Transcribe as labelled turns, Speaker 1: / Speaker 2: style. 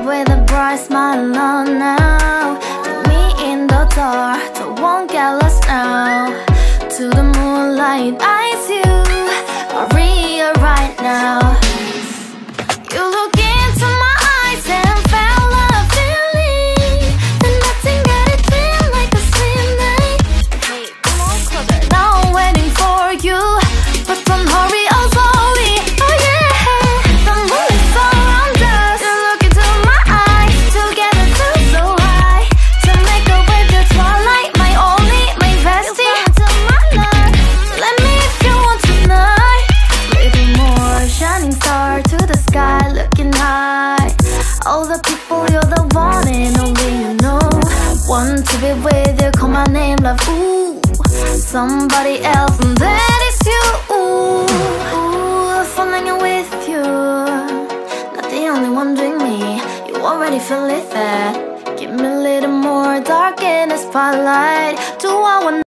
Speaker 1: with a bright smile on now. Take me in the dark, so won't get lost now. To the moonlight, eyes you are real right now. You look into my eyes and felt a feeling that nothing got it feel like a slim night. Hey, come on closer. Now I'm waiting for you, but don't hurry, oh slowly. Oh yeah, the moon is around us. You look into my eyes, together feel so high. To make a way the twilight, my only, my bestie. You fell into my love, let me if you want tonight. Little more shining star to the sky, looking high. All the people, you're the one and only you know. Want to be with you, call my name, love, ooh. Somebody else, and that is you, ooh. Falling in with you, not the only one doing me. You already feel it there. Give me a little more dark in the spotlight. Do I want